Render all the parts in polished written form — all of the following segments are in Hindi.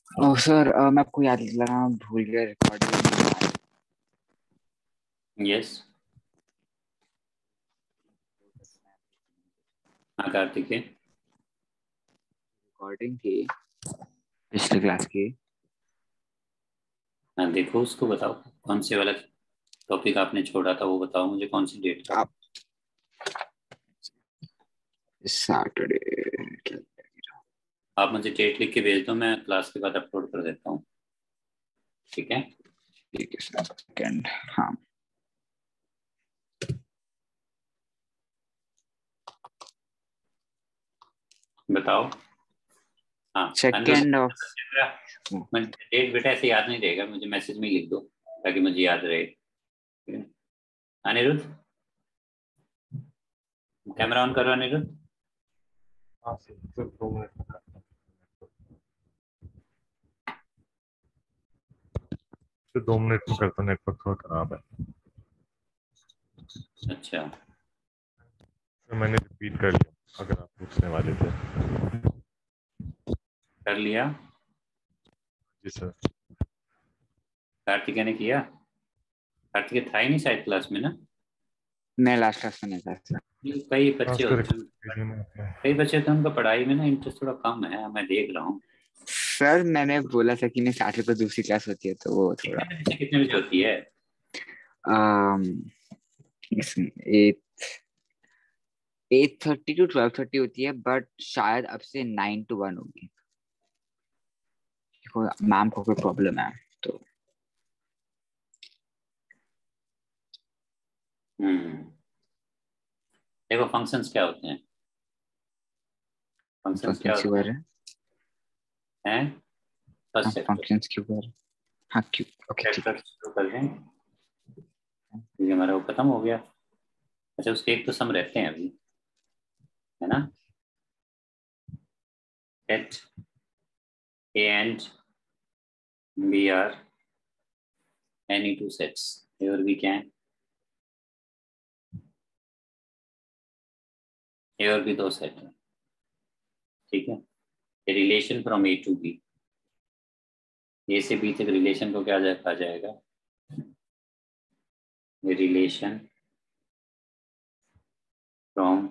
ओह सर, मैं आपको याद दिलाना भूल गया। Recording yes. हाँ कार्तिक है। रिकॉर्डिंग थी पिछले क्लास की। हाँ देखो उसको बताओ, कौन से वाला टॉपिक आपने छोड़ा था वो बताओ मुझे, कौन सी डेट का। आप सैटरडे। आप मुझे डेट लिख के भेज दो, मैं क्लास के बाद अपलोड कर देता हूँ। ठीक है। ठीक है सर, सेकंड। हाँ, बताओ। हाँ सेकंड अनिरुद्ध, ऑफ। मैं डेट बेटा ऐसे याद नहीं रहेगा, मुझे मैसेज में ही लिख दो ताकि मुझे याद रहे। ठीक है? अनिरुद्ध, कैमरा ऑन करो अनिरुद्ध। हाँ सिर्फ 2 मिनट में करता हूँ। सिर्फ 2 मिनट में करता हूँ, नेटवर्क थोड़ा खराब है। अच्छा तो मैंने रिपीट कर लिया, अगर आप पूछने वाले थे। कर लिया। जी सर। कार्तिकेय ने किया। कार्तिकेय था ही नहीं शायद क्लास में ना। मैं लास्ट क्लास में नहीं था सर। कई हाँ बच्चे उसका होते हैं, रिवीजन है। कई बच्चे होते हैं उनका पढ़ाई में ना इंटरेस्ट थोड़ा कम है, मैं देख रहा हूँ। सर मैंने बोला था कि नहीं, सैटरडे को दूसरी क्लास होती है तो वो थोड़ा कितने बजे होती है। एट 8:30 to 12:30 होती है, बट शायद अब से 9 to 1 होगी। मैम को कोई प्रॉब्लम है तो। हम्म। देखो फंक्शंस क्या होते हैं, फंक्शंस क्या फंक्शंस क्यों होते कर हैं। रहे हैं? हैं हाँ, फर्स्ट चैप्टर, फंक्शंस क्यों कर रहे हैं? हाँ, क्यों? ओके, ठीक चैप्टर शुरू कर दें क्योंकि हमारा वो खत्म हो गया। अच्छा उसके एक तो सम रहते हैं अभी, है ना। At A and B are any two sets और वी कैन, ए और भी दो सेट है। ठीक है। Relation from A to B, A से बी तक रिलेशन को क्या कहा जाएगा, relation from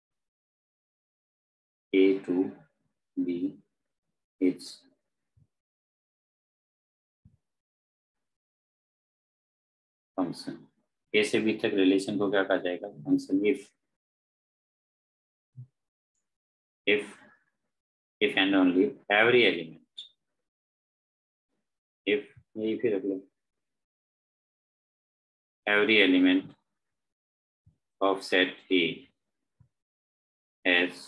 A to B is function. A से बी तक रिलेशन को क्या कहा जाएगा, function. If and only every element, if यही फिर रख लो, every element of set A has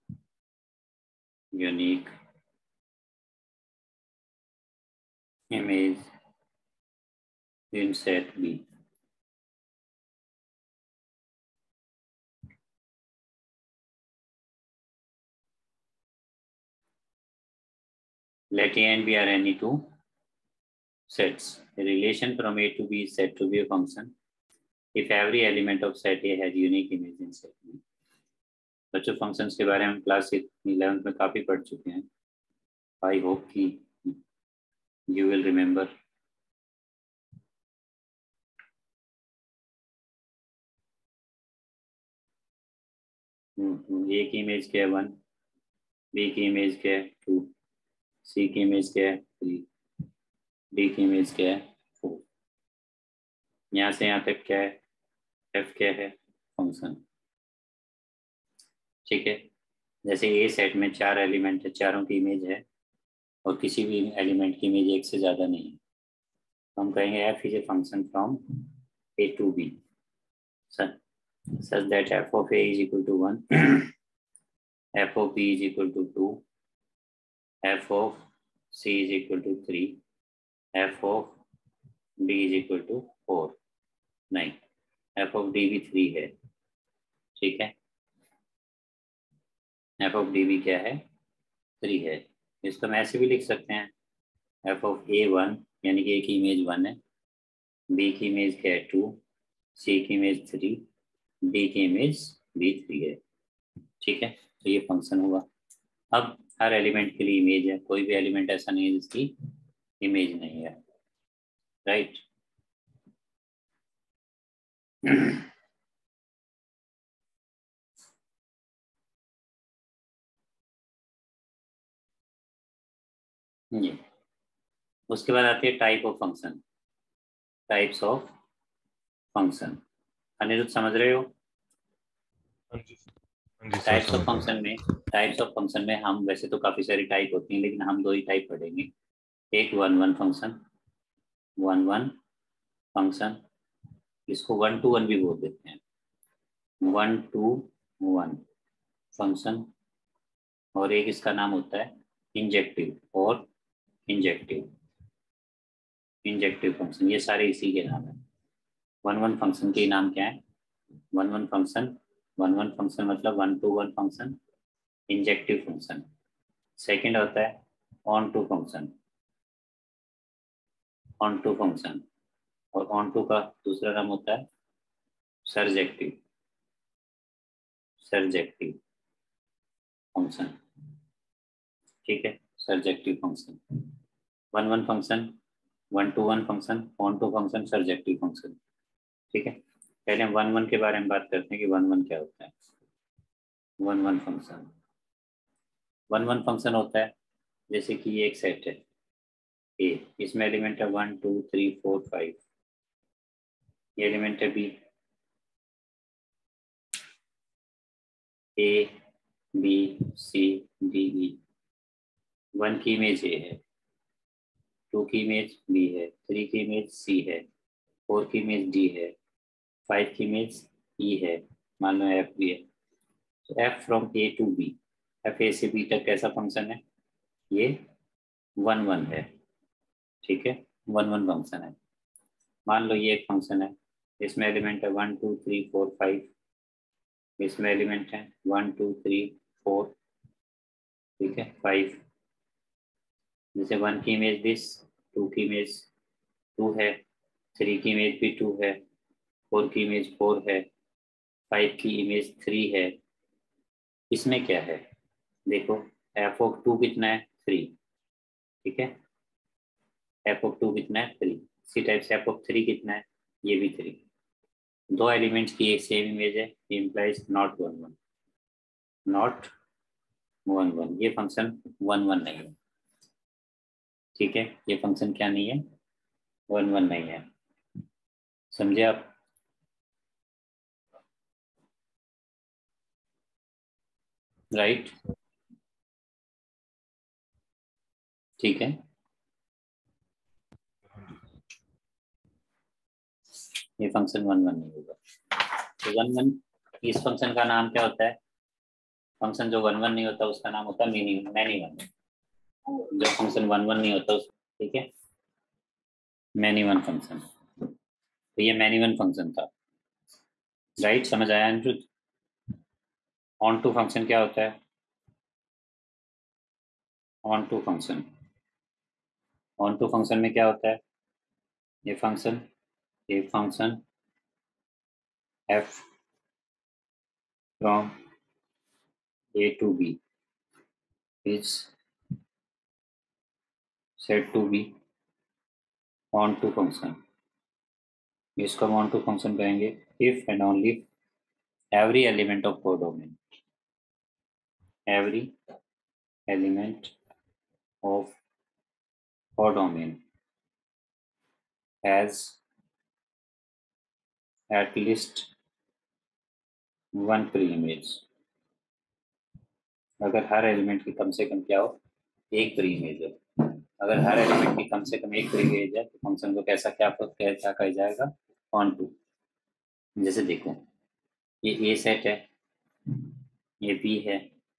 unique image in set B. Let A and B are any two sets. The relation from A to B is said to be a function if every element of set A has unique image in set B. बच्चों फंक्शंस के बारे में क्लास 11th में काफी पढ़ चुके हैं। आई होप कि यू विल रिमेम्बर। ए की इमेज क्या है 1, बी की इमेज क्या है 2, सी की इमेज क्या है 3, डी की इमेज क्या है 4। यहाँ से यहाँ तक क्या है, एफ क्या है, फंक्शन। ठीक है। जैसे ए सेट में 4 एलिमेंट है, चारों की इमेज है और किसी भी एलिमेंट की इमेज एक से ज्यादा नहीं है, तो हम कहेंगे f is a function from A to B such that f of a is equal to 1, f of b is equal to 2, f of c is equal to 3, f of d is equal to 4। नहीं, f of d भी 3 है। ठीक है, f of d भी क्या है 3 है। इसको हम ऐसे भी लिख सकते हैं, f of a1 यानी कि a की इमेज 1 है, b की इमेज क्या है 2, c की इमेज 3, d की इमेज भी 3 है। ठीक है, तो ये फंक्शन हुआ। अब हर एलिमेंट के लिए इमेज है, कोई भी एलिमेंट ऐसा नहीं है जिसकी इमेज नहीं है, राइट। ये उसके बाद आती है type of function, types of function. Aniruddh समझ रहे हो? हाँ जी सर, टाइप्स ऑफ समझ रहा फंक्शन हूँ। में, टाइप्स ऑफ फंक्शन में हम वैसे तो काफी सारी टाइप होती हैं, लेकिन हम दो ही टाइप पढ़ेंगे। एक one one function, one one function, इसको वन टू वन भी बोल देते हैं, वन टू वन फंक्शन। और एक इसका नाम होता है इंजेक्टिव और इंजेक्टिव, इंजेक्टिव फंक्शन, ये सारे इसी के नाम है। वन वन फंक्शन के नाम क्या है? One one function, one one function मतलब one to one function, injective function. Second होता है onto function, onto function, और ऑन टू का दूसरा नाम होता है सर्जेक्टिव, सर्जेक्टिव फंक्शन, ठीक है, surjective function. One one function, one to one function, onto function, surjective function, ठीक है। पहले हम वन वन के बारे में बात करते हैं कि वन वन क्या होता है। One one function, one one function होता है जैसे कि ये एक सेट है ए, इसमें एलिमेंट है 1 2 3 4 5, ये एलिमेंट है B, A B C D E. One की इमेज ए है, टू की इमेज बी है, थ्री की इमेज सी है, फोर की इमेज डी है, फाइव की इमेज ई है, मान लो एफ भी है। तो f from A to B, f A से बी तक कैसा फंक्शन है? ये वन वन है, ठीक है, वन वन फंक्शन है। मान लो ये एक फंक्शन है, इसमें एलिमेंट है 1 2 3 4 5, इसमें एलिमेंट है 1 2 3 4, ठीक है, 5। जैसे वन की इमेज दिस, टू की इमेज टू है, थ्री की इमेज भी टू है, फोर की इमेज फोर है, फाइव की इमेज थ्री है। इसमें क्या है देखो, एफ ऑफ टू कितना है? थ्री, ठीक है, एफ ऑफ टू कितना है? थ्री। इसी टाइप से एफ ऑफ थ्री कितना है? ये भी थ्री। दो एलिमेंट्स की एक सेम इमेज है, implies not one one, not one one, ये फंक्शन वन वन नहीं है, ठीक है, ये फंक्शन क्या नहीं है? वन वन नहीं है, समझे आप? राइट, ठीक है, ये फंक्शन वन वन नहीं होगा। तो वन वन, इस फंक्शन का नाम क्या होता है? फंक्शन जो वन वन नहीं होता उसका नाम होता है मैनी वन। जो फंक्शन वन वन नहीं होता उस, ठीक है, मैनी वन फंक्शन। तो ये मैनी वन फंक्शन था, राइट, समझ आया अनिरुद्ध? ऑन टू फंक्शन क्या होता है? Onto function, onto function में क्या होता है? ये फंक्शन, ये function f from A to B is said to be onto function. इसको हम ऑन टू फंक्शन कहेंगे if and only every element of codomain, every element of codomain has at least one pre-image। अगर हर एलिमेंट की कम से कम क्या हो? एक प्री इमेज है। अगर हर एलिमेंट की कम से कम एक प्री इमेज है तो फंक्शन को कैसा क्या कहा जाएगा? Onto. जैसे देखो, ये ए सेट है, ये बी है,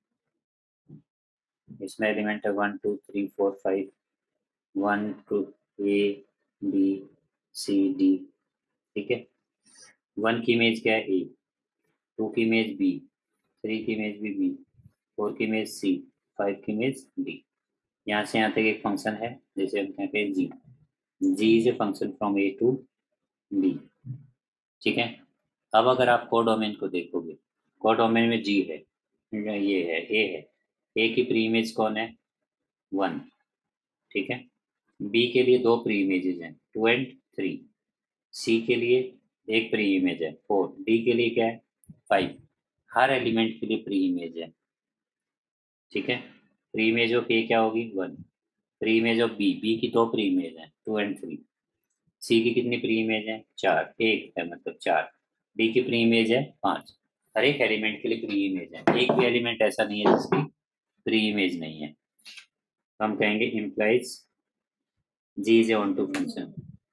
इसमें एलिमेंट है 1 2 3 4 5, 1 2 ए बी सी डी, ठीक है। वन की इमेज क्या है? ए, टू की इमेज बी, थ्री की इमेज भी बी, फोर की इमेज सी, फाइव की इमेज डी। यहाँ से यहाँ तक एक फंक्शन है जैसे हम कहते हैं g, g is a function from A to B, ठीक है। अब अगर आप कोडोमेन को देखोगे, कोडोमेन में जी है, ये है, ए है, ए की प्री इमेज कौन है 1, ठीक है। बी के लिए 2 प्री इमेजेस हैं 2 and 3, सी के लिए एक प्री इमेज है 4, डी के लिए क्या है 5। हर एलिमेंट के लिए प्री इमेज है, ठीक है। प्री इमेज ऑफ ए क्या होगी 1, pre image of B, B की 2 प्री इमेज है 2 and 3, सी की कितनी प्री इमेज है 4, एक है मतलब 4, डी की प्री इमेज है 5। हर एक एलिमेंट के लिए प्री इमेज है, एक भी एलिमेंट ऐसा नहीं है जिसकी प्री इमेज नहीं है। तो हम कहेंगे implies g is a onto function.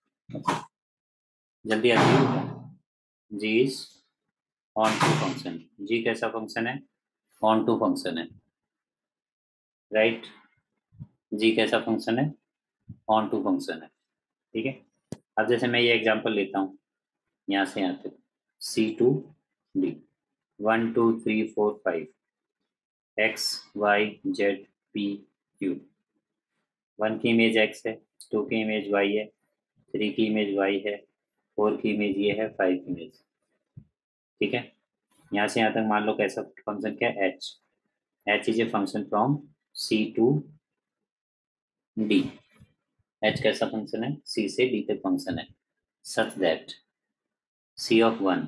जल्दी आती है, g is onto function. G कैसा फंक्शन है ऑन टू फंक्शन है, राइट। जी कैसा फंक्शन है ऑन टू फंक्शन है, ठीक है। अब जैसे मैं ये एग्जांपल लेता हूँ यहाँ से यहाँ तक C2D 1 2 3 4 5 X Y Z P Q। 1 की इमेज X है, 2 की इमेज Y है, 3 की इमेज Y है, 4 की इमेज ये है, 5 की इमेज, ठीक है। यहाँ से यहाँ तक मान लो कैसा फंक्शन क्या है H is a function from C to D। H कैसा फंक्शन है C से D तक फंक्शन है, such that C of 1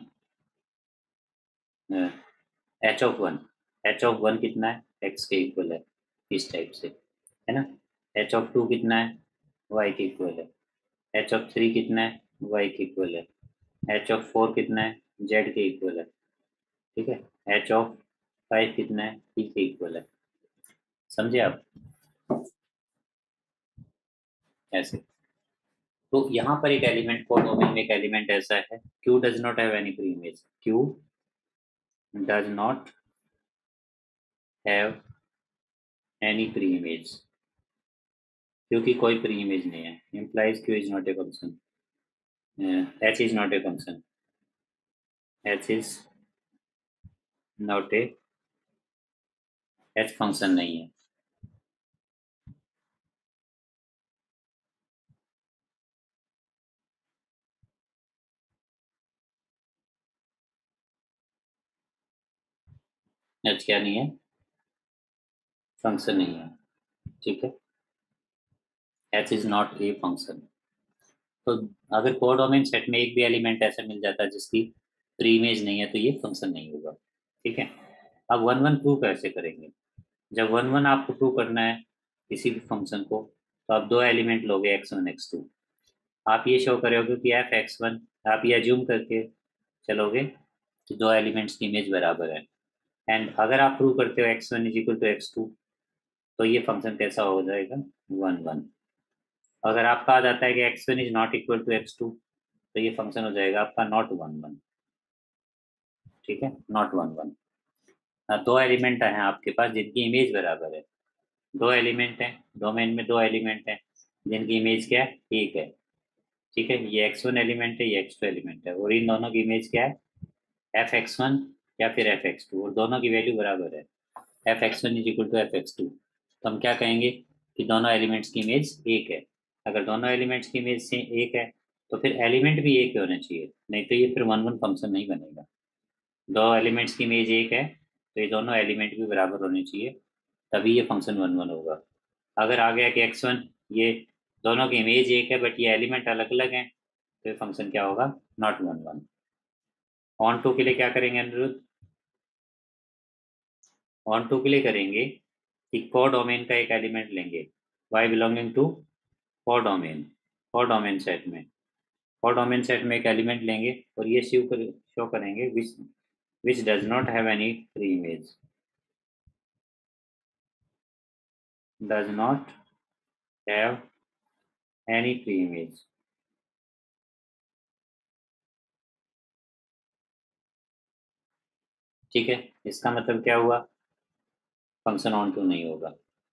H of 1 कितना है X के इक्वल है, इस टाइप से है ना। H of 2 कितना है Y के इक्वल है, H of 3 कितना है Y के इक्वल है, H of 4 कितना है Z के इक्वल है, ठीक है। H of 5 कितना है P के इक्वल है, समझे आप ऐसे। तो यहाँ पर एक एलिमेंट को डोमेन में एक एलिमेंट ऐसा है Q does not have any pre image, Q does not have any pre image, क्योंकि कोई प्री इमेज नहीं है, implies Q is not a function, H is not a function, H is not a H function नहीं है। H क्या नहीं है फंक्शन नहीं है, ठीक है। H is not a function. तो अगर कोडोमेन सेट में एक भी एलिमेंट ऐसा मिल जाता है जिसकी प्री इमेज नहीं है तो ये फंक्शन नहीं होगा, ठीक है। अब 1 1 प्रूव कैसे करेंगे, जब 1 1 आपको प्रूव करना है किसी भी फंक्शन को तो आप 2 एलिमेंट लोगे x1 x2, आप ये शो करोगे कि f(x1), आप ये अज्यूम करके चलोगे कि 2 एलिमेंट्स की इमेज बराबर है, एंड अगर आप प्रूव करते हो x1 is equal to x2 तो ये फंक्शन कैसा हो जाएगा 1 1। अगर आपका आ जाता है कि x1 is not equal to x2 तो ये फंक्शन हो जाएगा आपका नॉट 1 1, ठीक है, नॉट 1 1। 2 एलिमेंट हैं आपके पास जिनकी इमेज बराबर है, 2 एलिमेंट हैं डोमेन में, 2 एलिमेंट हैं जिनकी इमेज क्या है एक है, ठीक है। ये x1 एलिमेंट है, ये x2 एलिमेंट है, और इन दोनों की इमेज क्या है f(x1) या फिर f(x2), और दोनों की वैल्यू बराबर है, f(x1) is equal to f(x2), तो हम क्या कहेंगे कि दोनों एलिमेंट्स की इमेज एक है। अगर दोनों एलिमेंट्स की इमेज से एक है तो फिर एलिमेंट भी एक होना चाहिए, नहीं तो ये फिर 1 1 फंक्शन नहीं बनेगा। 2 एलिमेंट्स की इमेज एक है तो ये दोनों एलिमेंट भी बराबर होने चाहिए, तभी ये फंक्शन 1 1 होगा। अगर आ गया कि x1 ये दोनों की इमेज एक है बट ये एलिमेंट अलग अलग हैं तो ये फंक्शन क्या होगा नॉट 1 1। ऑन टू के लिए क्या करेंगे अनिरुद्ध, ऑन टू के लिए करेंगे कि कोडोमेन का एक एलिमेंट लेंगे y belonging to codomain, codomain set में, कोडोमेन सेट में एक एलिमेंट लेंगे और ये शो करेंगे which does not have any free image, does not have any free image, ठीक है। इसका मतलब क्या हुआ फंक्शन ऑन टू नहीं होगा।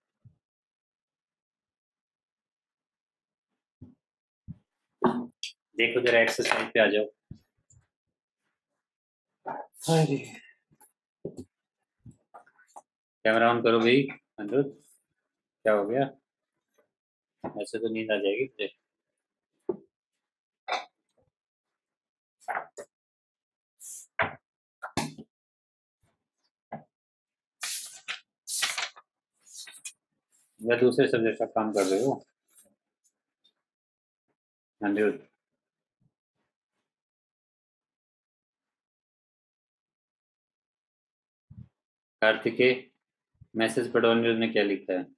देखो जरा एक्सरसाइज पे आ जाओ। कैमरा ऑन करो भाई अनिरुद्ध, क्या हो गया, ऐसे तो नींद आ जाएगी मुझे। या दूसरे सब्जेक्ट का काम कर रहे हो? अनिरुद्ध, कार्तिकेय, मैसेज पढ़ो, अनिरुद्ध ने क्या लिखा है?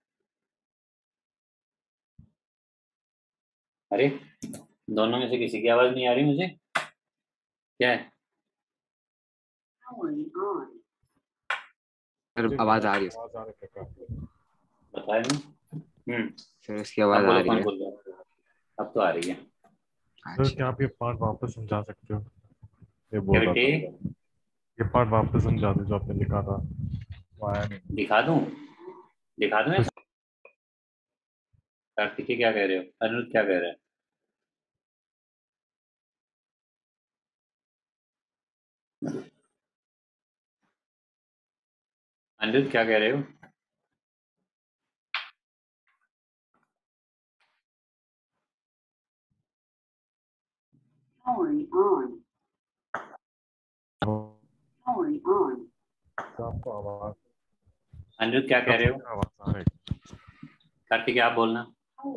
अरे दोनों में से किसी की आवाज नहीं आ रही मुझे, क्या है? सर आवाज आ रही है आवाज आ रही है काफी। बताया नहीं। सर, उसकी अब आवाज आ बोलो, रही कौन है। बोल रहा है? अब तो आ रही है। सर अच्छा, क्या आप ये पार्ट वापस समझा सकते हो? ये क्या बोल रहा बेटे? था, ये पार्ट वापस समझा दो जो आपने लिखा था, वो आया नहीं। दिखा दूं? दिखा दूं? कुछ कार्तिकेय क्या कह रहे हो? अनिरुद्ध क्या कह रहे हैं? अनिरुद्ध क्या कह रहे हो? आपको आवाज, अनिरुद्ध क्या कह सब रहे हो? सबका आवाज आ रही है। कार्तिकेय आप बोलना।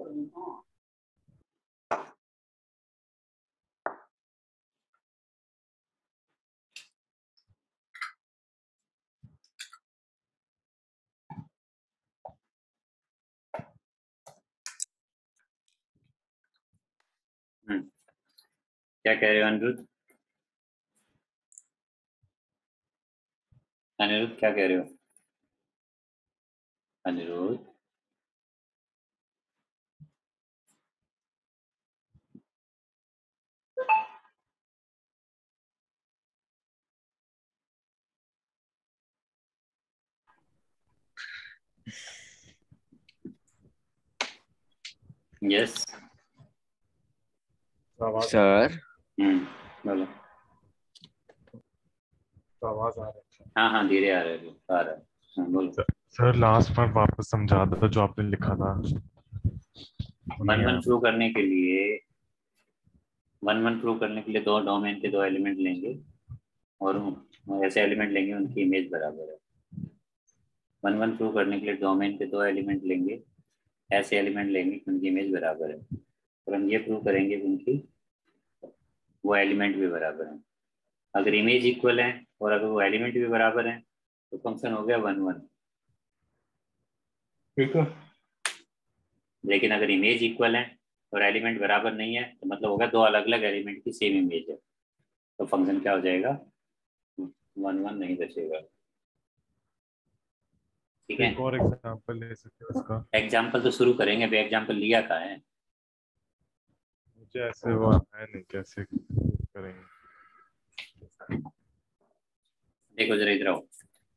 क्या कह रहे हो अनिरुद्ध? अनिरुद्ध क्या कह रहे हो? अनिरुद्ध, यस। आवाज आ रही सर। बोलो। तो आवाज आ रही है। हाँ हाँ, धीरे आ रहा है, आ रहा है। हाँ, बोलो। सर लास्ट पार्ट वापस समझा दो जो आपने लिखा था, वो वन नहीं वन आया। प्रूव करने के लिए, वन वन प्रूव करने के लिए दो डोमेन के दो एलिमेंट लेंगे और ऐसे एलिमेंट लेंगे उनकी इमेज बराबर है। वन वन प्रूव करने के लिए डोमेन के दो एलिमेंट लेंगे, ऐसे एलिमेंट लेंगे कि उनकी इमेज बराबर है, और हम ये प्रूव करेंगे कि उनकी वो एलिमेंट भी बराबर है। अगर इमेज इक्वल है और अगर वो एलिमेंट भी बराबर है तो फंक्शन हो गया वन वन। ठीक है। लेकिन अगर इमेज इक्वल है और एलिमेंट बराबर नहीं है तो मतलब होगा दो अलग अलग एलिमेंट की सेम इमेज है, तो फंक्शन क्या हो जाएगा? वन वन नहीं बचेगा। ठीक है। एक और एग्जांपल ले सकते हो इसका? एग्जाम्पल तो शुरू करेंगे, अभी एग्जाम्पल लिया कहाँ है? मुझे ऐसे वो है नहीं, कैसे करेंगे? देखो जरा इधर आओ।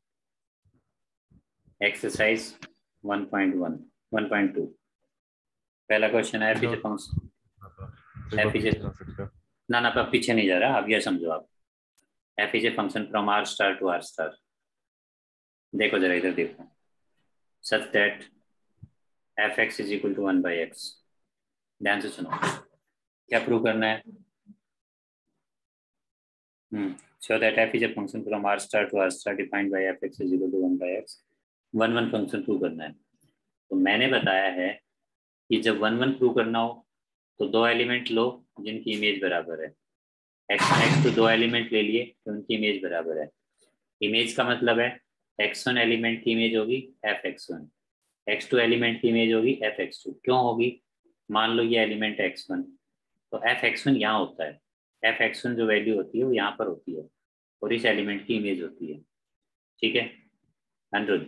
एक्सरसाइज 1.1 1.2, पहला क्वेश्चन है, जो पीछे फंक्शन एक बार एफ इज ए, पीछे जा सकते हो? ना ना पर पीछे नहीं जा रहा, अब ये समझो आप। F is a function from R star to R star. देखो जरा इधर देखो, such that f x is equal to one by x. ध्यान से सुनो, क्या प्रूव करना है? Show that f is a function from R star to R star defined by f x is equal to one by x. One one function prove करना है। तो मैंने बताया है कि जब वन वन प्रूव करना हो तो दो एलिमेंट लो जिनकी इमेज बराबर है। एक्स एक्स तो दो एलिमेंट ले लिए तो उनकी इमेज बराबर है। इमेज का मतलब है एक्स वन एलिमेंट की इमेज होगी f x one, x two element की इमेज होगी एफ एक्स टू। क्यों होगी? मान लो ये एलिमेंट एक्स वन, तो एफ एक्स वन यहाँ होता है, एफ एक्स वन जो वैल्यू होती है वो यहाँ पर होती है और इस एलिमेंट की इमेज होती है। ठीक है अनिरुद्ध?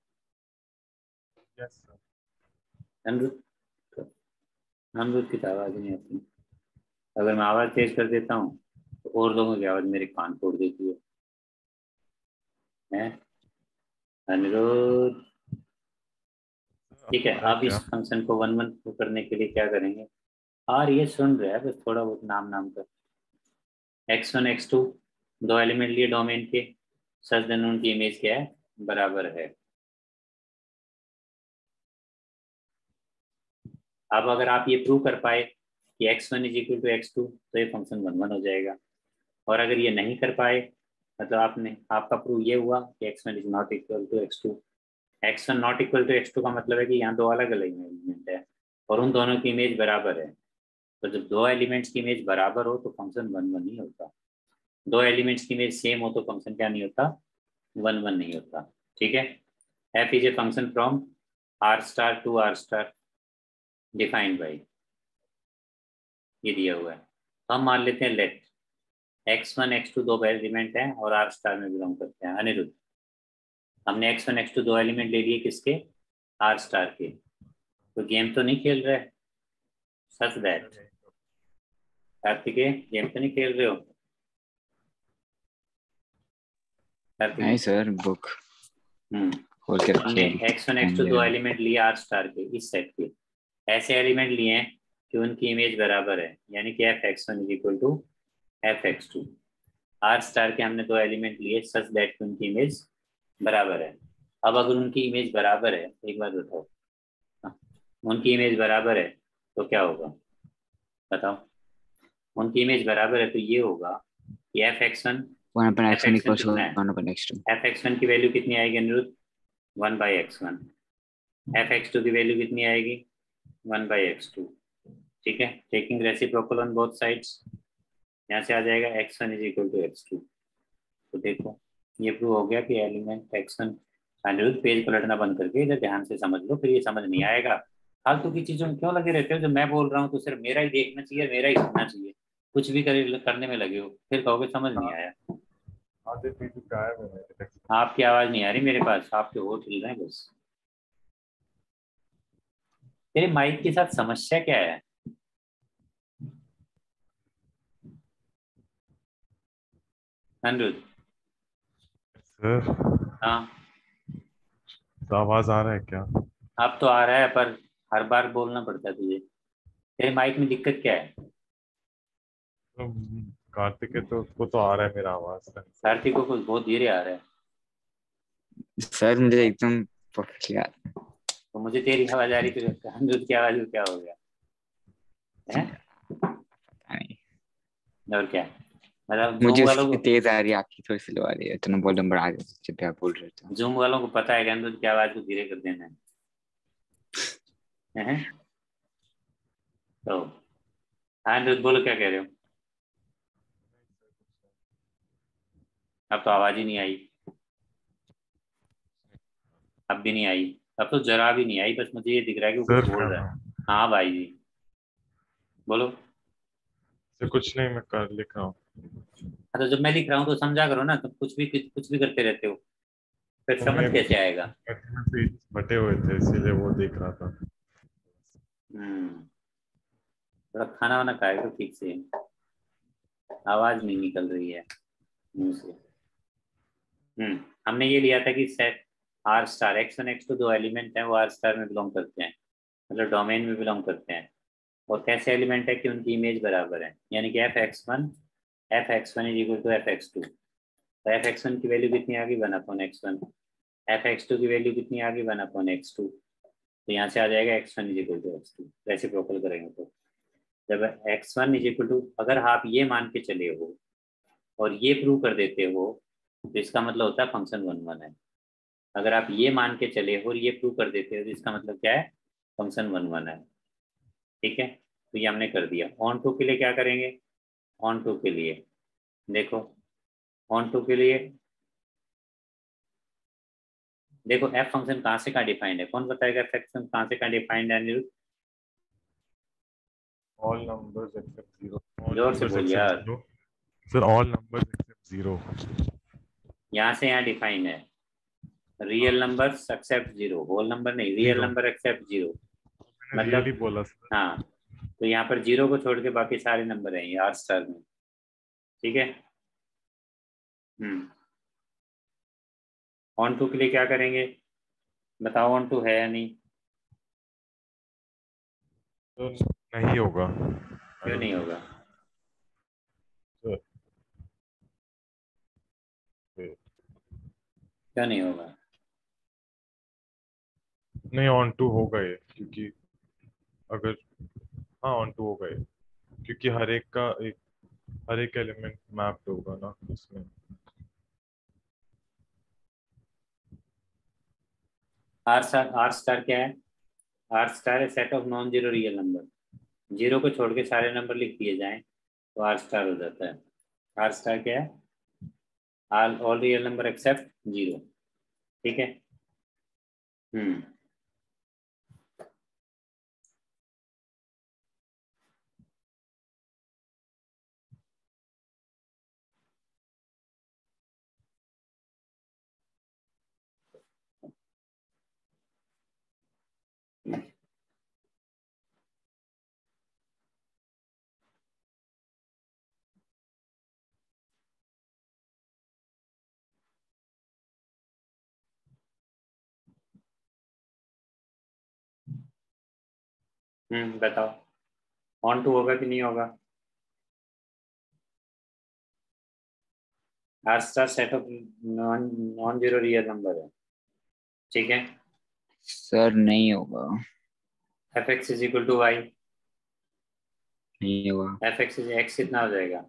Yes sir. अनिरुद्ध, अनिरुद्ध की तो आवाज नहीं आती। अगर मैं आवाज तेज कर देता हूँ तो और लोगों की आवाज मेरे कान फोड़ देती है। अनिरुद्ध, ठीक है। अब आ रहा है अब इस क्या? फंक्शन को वन वन करने के लिए क्या करेंगे? और ये सुन रहे हैं बस थोड़ा बहुत नाम नाम कर। एक्स वन एक्स टू दो एलिमेंट लिए डोमेन के, सच देन उनकी इमेज क्या है? बराबर है। अब अगर आप ये प्रूव कर पाए कि x one is equal to x two तो ये फंक्शन वन वन हो जाएगा। और अगर ये नहीं कर पाए, मतलब आपने आपका प्रूव ये हुआ कि x one is not equal to x two, x1 not equal to x2 का मतलब है कि यहाँ दो अलग अलग एलिमेंट है और उन दोनों की इमेज बराबर है। तो जब दो एलिमेंट्स की इमेज बराबर हो तो फंक्शन 1 1 नहीं होता। दो एलिमेंट्स की इमेज सेम हो तो फंक्शन क्या नहीं होता, 1 1 नहीं होता। ठीक है। f is a function from r star to r star defined by, ये दिया हुआ है। तो हम मान लेते हैं लेट x1 x2 दो एलिमेंट हैं और r स्टार में बिलोंग करते हैं। अनिरुद्ध, हमने x1 x2 दो एलिमेंट ले लिए किसके, r स्टार के। तो गेम तो नहीं खेल रहे, सच दैट। कार्तिकेय, गेम तो नहीं खेल रहे हो? कार्तिकेय नहीं सर, बुक खोल के हमने रखिए। x1 x2 दो एलिमेंट लिए r स्टार के, इस सेट के। ऐसे एलिमेंट लिए हैं कि उनकी इमेज बराबर है, यानी कि f(x1) is equal to f(x2). r star के हमने दो एलिमेंट लिए सच दैट कि उनकी इमेज बराबर है। अब अगर उनकी इमेज बराबर है, एक बात बताओ, उनकी इमेज बराबर है तो क्या होगा बताओ? उनकी इमेज बराबर है तो ये होगा कि f(x1) 1/x1 f(x1) equals to कितना है? 1/x2. f(x1) की वैल्यू कितनी आएगी अनिरुद्ध? 1/x1। f(x2) की वैल्यू कितनी आएगी? 1/x2। ठीक है। Taking reciprocal on both sides, यहाँ से आ जाएगा x1 is equal to x2। तो देखो ये प्रूव हो गया कि एलिमेंट x1। अनिरुद्ध पेज पलटना बंद करके इधर ध्यान से समझ लो, फिर ये समझ नहीं आएगा। फालतू की चीजों में क्यों लगे रहते हो? जब मैं बोल रहा हूँ तो सिर्फ मेरा ही देखना चाहिए, मेरा ही सुनना चाहिए। कुछ भी करने में लगे हो, फिर कहोगे समझ नहीं आया। आधे पेज गायब है मेरे टेक्स्ट में। आपकी आवाज नहीं आ रही मेरे पास, आपके होठ हिल रहे हैं बस। तेरे माइक के साथ समस्या क्या है? अनिरुद्ध। सर, हाँ तो आवाज आ रहा है क्या? अब तो आ रहा है, पर हर बार बोलना पड़ता है तुझे। तेरे माइक में दिक्कत क्या है? तो कार्तिक है तो उसको तो आ रहा है मेरा आवाज। कार्तिक को कुछ बहुत धीरे आ रहा है। सर मुझे एकदम परफेक्टली आ रहा तो मुझे तेरी आवाज आ रही, फिर अनिरुद्ध की आवाज को क्या हो गया है? नहीं। और क्या मतलब? मुझे उसकी तेज आ रही है, आपकी थोड़ी स्लो आ रही है। इतना वॉल्यूम बढ़ा दे जब भी आप बोल रहे थे। जूम वालों को पता है कि अनिरुद्ध की आवाज को धीरे कर देना है। तो हाँ अनिरुद्ध बोलो, क्या कह रहे हो? अब तो आवाज ही नहीं आई, अब भी नहीं आई, अब तो जरा भी नहीं आई। बस मुझे ये दिख रहा है कि वो कुछ सर बोल रहा है। हाँ भाई जी बोलो। सर कुछ नहीं, मैं कर लिख रहा हूँ। हाँ, तो जब मैं लिख रहा हूँ तो समझा करो ना, तुम कुछ भी करते रहते हो, फिर तो समझ कैसे आएगा? पेज बटे हुए थे इसीलिए वो देख रहा था। हम्म। थोड़ा खाना वाना खाए तो ठीक से, आवाज नहीं निकल रही है मुंह से। हमने ये लिया था कि set are star x1 x2 दो एलिमेंट हैं, वो आर स्टार में बिलोंग करते हैं, मतलब डोमेन में बिलोंग करते हैं। और कैसे एलिमेंट है कि उनकी इमेज बराबर है, यानी कि f(x1) is equal to f(x2). तो f(x1) की वैल्यू कितनी आ गई? 1/x1। f(x2) की वैल्यू कितनी आ गई? 1/x2। तो यहाँ से आ जाएगा x1 is equal to x2। Reciprocal करेंगे तो जब x1 इज इक्वल टू, अगर आप ये मान के चले हो और ये प्रूव कर देते हो तो इसका मतलब होता है फंक्शन 1 1 है। अगर आप ये मान के चले हो और ये प्रूव कर देते हो तो इसका मतलब क्या है? फंक्शन 1 1 है। ठीक है। तो ये हमने कर दिया। ऑन टू के लिए क्या करेंगे? ऑन टू के लिए देखो, ऑन टू के लिए देखो एफ फंक्शन कहाँ से कहाँ डिफाइंड है? कौन बताएगा एफ फंक्शन कहाँ से कहाँ डिफाइंड है Aniruddh? All numbers except zero. All जोर से नंबर्स बोल एक्सेप्ट यार। Zero. Sir all numbers except zero. यहाँ से यहाँ डिफाइंड है, real number except zero, whole number नहीं, real zero, number except zero. मैंने रियली मतलब बोला सर। हाँ, तो यहाँ पर जीरो को छोड़ के बाकी सारे नंबर हैं ये आर स्टार में। ठीक है। ऑन टू के लिए क्या करेंगे बताओ? ऑन टू है या नहीं? तो नहीं होगा। क्यों नहीं होगा? सर क्यों नहीं होगा? नहीं, ऑन टू होगा ये, क्योंकि अगर, हाँ ऑन टू होगा ये, क्योंकि हर एक एलिमेंट मैप्ड होगा ना इसमें। आर स्टार क्या है? आर स्टार है set of non zero real number. Zero को छोड़ के सारे नंबर लिख दिए जाएं तो आर स्टार हो जाता है। आर स्टार क्या है? All real number except zero. ठीक है। हम्म बताओ ऑन टू होगा कि नहीं होगा? R star set of non non zero real number है। ठीक है। सर नहीं होगा। F x is equal to y. नहीं होगा। एफ एक्स एक्स कितना हो जाएगा?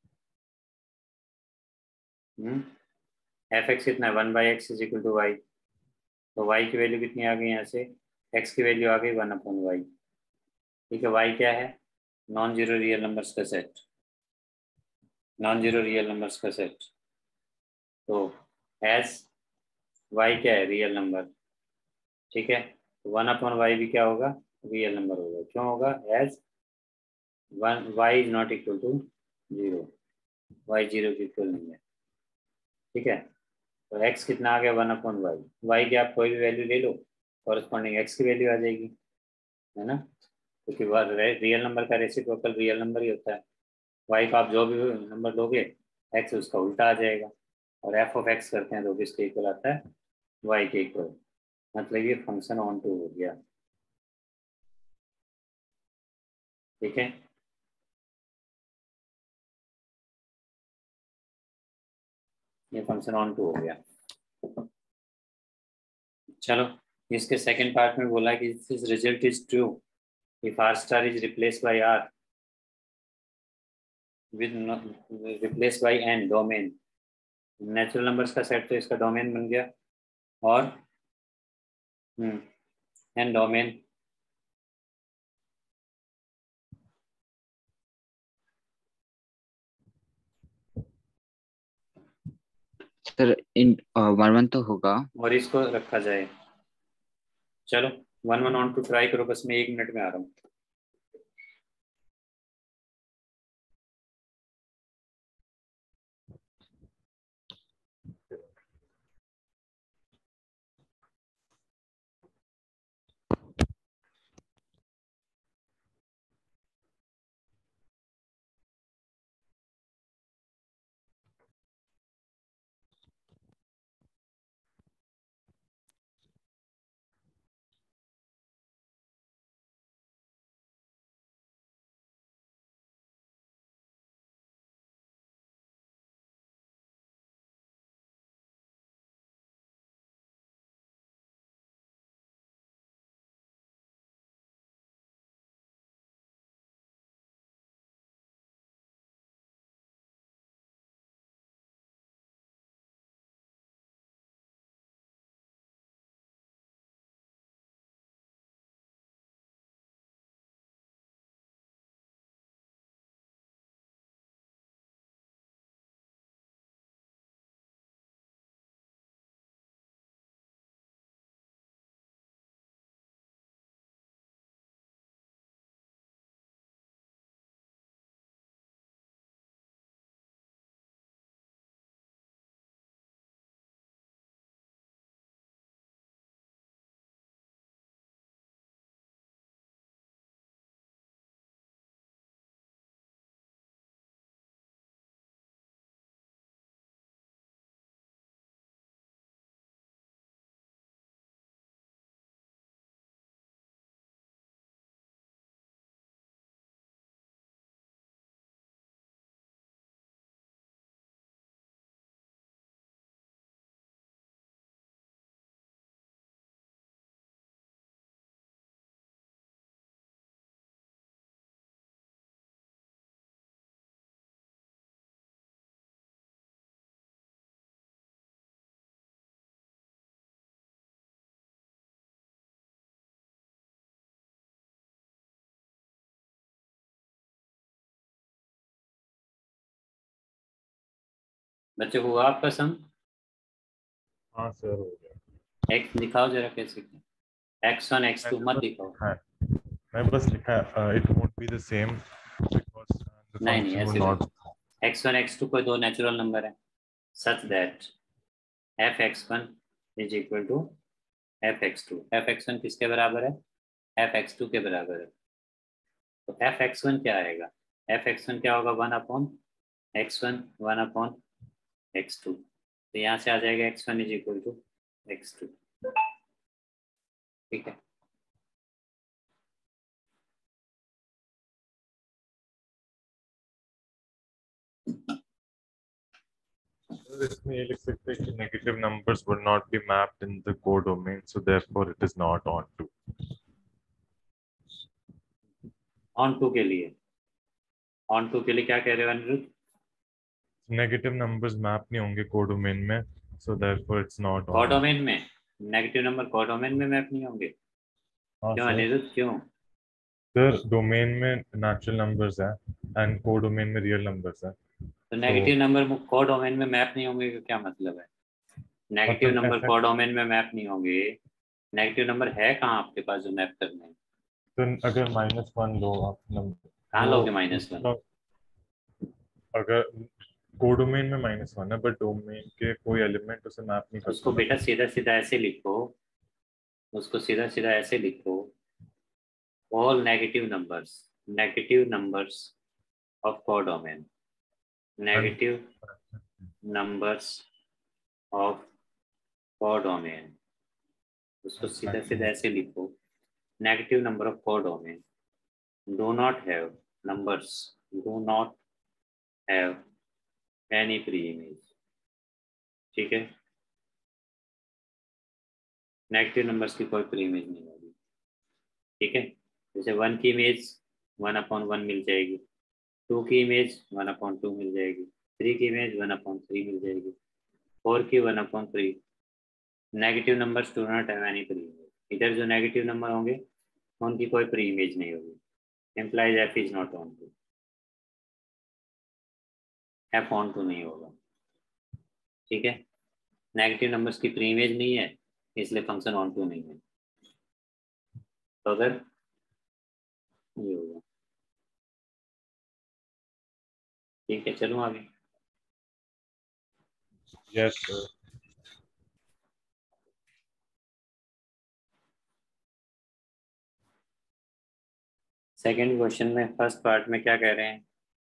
एफ एक्स कितना है? 1/x is equal to y. तो वाई की वैल्यू कितनी आ गई यहाँ से? एक्स की वैल्यू आ गई 1/y। ठीक है। वाई क्या है? नॉन जीरो रियल नंबर्स का सेट। नॉन जीरो रियल नंबर्स का सेट। तो एज वाई क्या है? Real number. ठीक है। 1/y भी क्या होगा? रियल नंबर होगा। क्यों होगा? As one y is not equal to zero. Y zero की इक्वल नहीं है। ठीक है। तो एक्स कितना आ गया? 1/y। वाई की आप कोई भी वैल्यू ले लो, कॉरेस्पॉन्डिंग एक्स की वैल्यू आ जाएगी, है ना? क्योंकि रियल नंबर का रेसिप्रोकल रियल नंबर ही होता है। वाई का आप जो भी नंबर दोगे, एक्स उसका उल्टा आ जाएगा। और एफ ऑफ एक्स करते हैं तो किसके इक्वल आता है? वाई के इक्वल। मतलब ये फंक्शन ऑन टू हो गया। ठीक है। ये फंक्शन ऑन टू हो गया। चलो, इसके सेकंड पार्ट में बोला कि this result is true if R star is replace by R with replace by N domain. Natural numbers का सेट तो इसका डोमेन बन गया। और एन डोमेन सर इन 1 1 तो होगा। और इसको रखा जाए। चलो 1/1 ऑन टू ट्राई करो, बस मैं 1 मिनट में आ रहा हूँ। बच्चों हुआ आपका सम? हाँ सर हो गया। एक्स दिखाओ जरा कैसे, x1 x2 मत दिखाओ। हाँ, मैं बस लिखा है it won't be the same because the नहीं नहीं फंक्शन वुड ऐसे नॉट। x1 x2 कोई दो नेचुरल नंबर है such that f(x1) is equal to f(x2). f(x1) किसके बराबर है? f(x2) के बराबर है। तो f(x1) क्या आएगा? f(x1) क्या होगा? 1/x1 1/x2। तो यहाँ से आ जाएगा x1 is equal to x2। ठीक है। इसमें ये लिख सकते हैं कि negative numbers will not be mapped in the codomain so therefore it is not onto. Onto के लिए, ऑन टू के लिए क्या कह रहे हो अनिरुद्ध? नेगेटिव नंबर्स मैप नहीं होंगे कोडोमेन में so therefore it's not on. Codomain में नेगेटिव नंबर कोडोमेन में मैप नहीं होंगे? हाँ क्यों सर। अनिरुद्ध क्यों? सर डोमेन में नेचुरल नंबर्स है एंड कोडोमेन में रियल नंबर्स है। तो नेगेटिव नंबर कोडोमेन में मैप नहीं होंगे का क्या मतलब है? नेगेटिव मतलब नंबर ऐसा कोडोमेन में मैप नहीं होंगे। नेगेटिव नंबर है कहाँ आपके पास जो मैप करने हैं? तो अगर -1 लो आप नंबर कहाँ वो लोगे -1? उसका अगर कोडोमेन में -1 है बट डोमेन के कोई एलिमेंट उसे मैप नहीं उसको करता बेटा ना। सीधा सीधा ऐसे लिखो, उसको सीधा सीधा ऐसे लिखो, all negative numbers of codomain, negative numbers of codomain. उसको सीधा सीधा ऐसे लिखो, negative number of codomain do not have numbers, do not have any pre-image। ठीक है, नेगेटिव नंबर्स की कोई प्री इमेज नहीं होगी। ठीक है, जैसे 1 की इमेज 1/1 मिल जाएगी, 2 की इमेज 1/2 मिल जाएगी, 3 की इमेज 1/3 मिल जाएगी, 4 की 1/3। Negative numbers do not have any pre image. इधर जो नेगेटिव नंबर होंगे उनकी कोई प्री इमेज नहीं होगी। Implies f is not onto, f onto नहीं होगा। ठीक है, नेगेटिव नंबर्स की प्री इमेज नहीं है इसलिए फंक्शन ऑन टू नहीं है। तो अगर ये होगा। ठीक है, चलूँ आगे। Yes sir. सेकेंड क्वेश्चन में फर्स्ट पार्ट में क्या कह रहे हैं?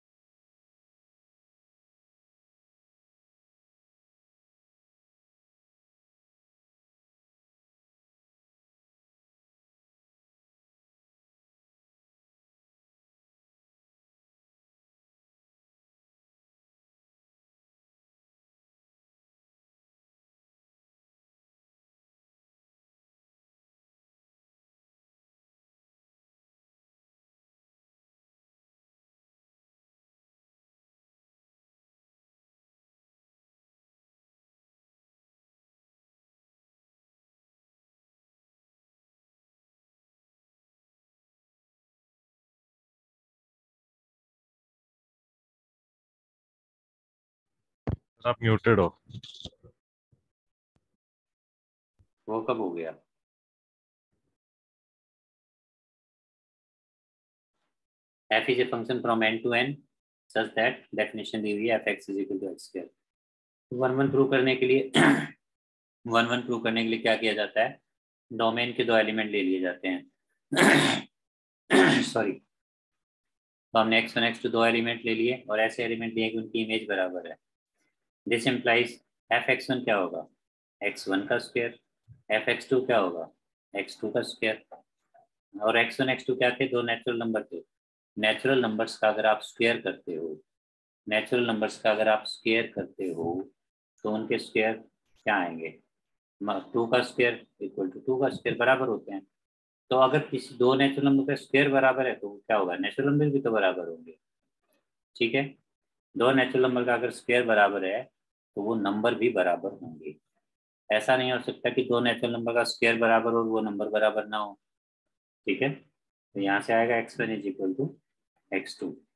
आप म्यूटेड हो। वो कब हो गया? f is a function from n to n such that definition दी हुई है f(x) is equal to x²। 1 1 prove करने के लिए 1 1 प्रूव करने के लिए क्या किया जाता है? डोमेन के दो एलिमेंट ले लिए जाते हैं। सॉरी, तो हमने x1 x2 दो एलिमेंट ले लिए और ऐसे एलिमेंट लिए कि उनकी इमेज बराबर है। दिस इम्प्लाइज f(x1) क्या होगा? x1 का स्क्वायर, f(x2) क्या होगा? x2 का स्क्वायर। और x1 x2 क्या थे? दो नेचुरल नंबर थे। नेचुरल नंबर्स का अगर आप स्क्वायर करते हो, नेचुरल नंबर्स का अगर आप स्क्वायर करते हो तो उनके स्क्वायर क्या आएंगे? 2 का स्क्वायर इक्वल टू 2 का स्क्वायर बराबर होते हैं। तो अगर किसी दो नेचुरल नंबर का स्क्वायर बराबर है तो क्या होगा? नेचुरल नंबर भी तो बराबर होंगे। ठीक है, दो नेचुरल नंबर का अगर स्क्वायर बराबर है तो वो नंबर भी बराबर होंगे। ऐसा नहीं हो सकता कि दो नेचुरल नंबर का स्क्वायर बराबर हो और वो नंबर बराबर ना हो। ठीक है, तो यहाँ से आएगा x1 is equal to x2।